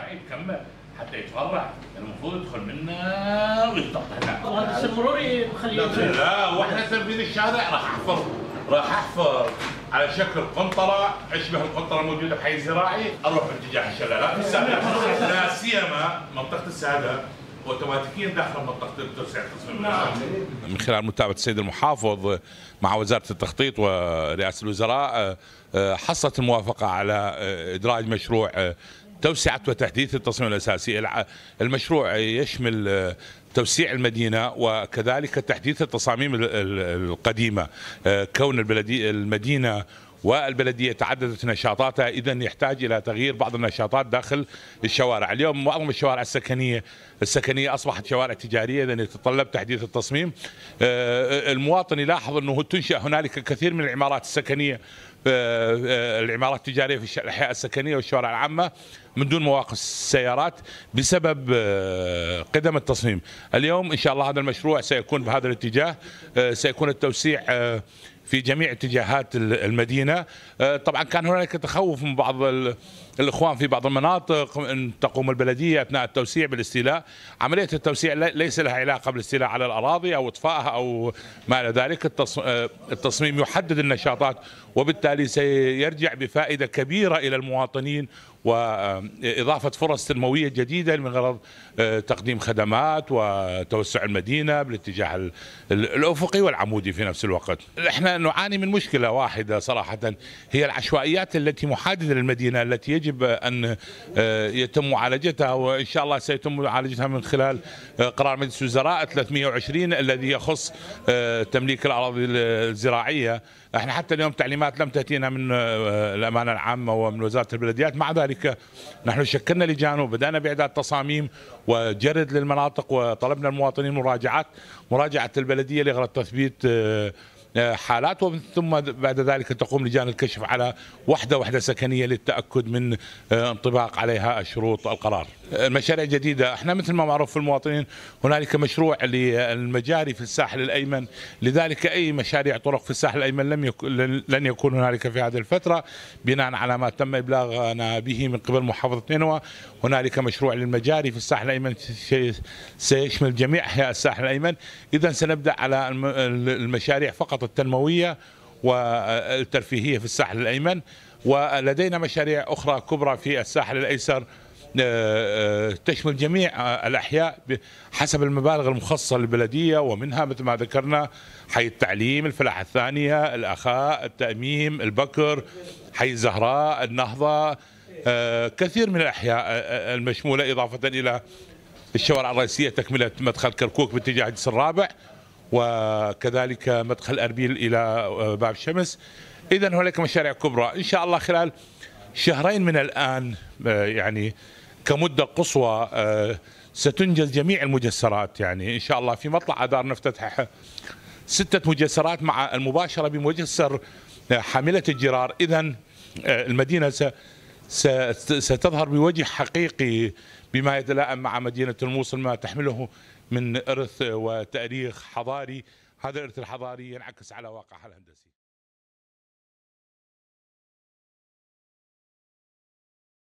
الزراعي مكمل حتى يتفرع، المفروض يدخل منا ويقطع هنا. وهذا المروري مخليه لا واحنا تنفيذ الشارع راح احفر على شكل قنطره اشبه القنطره الموجوده بحي الزراعي، اروح باتجاه الشلالات السابقه، لا سيما منطقه السادة اوتوماتيكيا داخل منطقه التوسع التصميم. من خلال متابعه السيد المحافظ مع وزاره التخطيط ورئاسه الوزراء حصلت الموافقه على ادراج مشروع توسعه وتحديث التصميم الاساسي. المشروع يشمل توسيع المدينه وكذلك تحديث التصاميم القديمه. كون المدينه والبلديه تعددت نشاطاتها، اذا يحتاج الى تغيير بعض النشاطات داخل الشوارع. اليوم معظم الشوارع السكنيه اصبحت شوارع تجاريه، اذا يتطلب تحديث التصميم. المواطن يلاحظ انه تنشا هنالك كثير من العمارات السكنيه، العمارات التجاريه في الاحياء السكنيه والشوارع العامه من دون مواقف السيارات بسبب قدم التصميم. اليوم ان شاء الله هذا المشروع سيكون بهذا الاتجاه، سيكون التوسيع في جميع اتجاهات المدينة. طبعا كان هناك تخوف من بعض الإخوان في بعض المناطق أن تقوم البلدية أثناء التوسيع بالاستيلاء. عملية التوسيع ليس لها علاقة بالاستيلاء على الأراضي أو إطفائها أو ما إلى ذلك. التصميم يحدد النشاطات وبالتالي سيرجع بفائدة كبيرة إلى المواطنين وإضافة فرص تنموية جديدة من غرض تقديم خدمات وتوسع المدينة بالاتجاه الأفقي والعمودي في نفس الوقت. احنا نعاني من مشكلة واحدة صراحة، هي العشوائيات التي محادثة للمدينة التي يجب أن يتم معالجتها، وإن شاء الله سيتم معالجتها من خلال قرار مجلس الوزراء 320 الذي يخص تمليك الأراضي الزراعية. احنا حتى اليوم تعليمات لم تأتينا من الأمانة العامة ومن وزارة البلديات، مع ذلك نحن شكلنا لجان وبدأنا بإعداد تصاميم وجرد للمناطق، وطلبنا المواطنين مراجعة البلدية لغرض تثبيت حالات، ثم بعد ذلك تقوم لجان الكشف على وحدة سكنية للتأكد من انطباق عليها شروط القرار. المشاريع جديدة، احنا مثل ما معروف في المواطنين هنالك مشروع للمجاري في الساحل الأيمن، لذلك أي مشاريع طرق في الساحل الأيمن لن يكون هنالك في هذه الفترة بناء على ما تم إبلاغنا به من قبل محافظة نينوى. هنالك مشروع للمجاري في الساحل الأيمن سيشمل جميع أحياء الساحل الأيمن. إذا سنبدأ على المشاريع فقط التنموية والترفيهية في الساحل الأيمن، ولدينا مشاريع أخرى كبرى في الساحل الأيسر تشمل جميع الأحياء حسب المبالغ المخصصة للبلدية، ومنها مثل ما ذكرنا حي التعليم، الفلاحة الثانية، الأخاء، التأميم، البكر، حي الزهراء، النهضة، كثير من الأحياء المشمولة، إضافة إلى الشوارع الرئيسية تكملة مدخل كركوك باتجاه الجسر الرابع، وكذلك مدخل أربيل إلى باب الشمس. إذن هناك مشاريع كبرى إن شاء الله خلال شهرين من الآن، يعني كمدة قصوى ستنجز جميع المجسرات. يعني إن شاء الله في مطلع آذار نفتتح 6 مجسرات مع المباشرة بمجسر حاملة الجرار. إذن المدينة ستظهر بوجه حقيقي بما يتلائم مع مدينة الموصل، ما تحمله من إرث وتاريخ حضاري. هذا الإرث الحضاري ينعكس على واقعها الهندسي.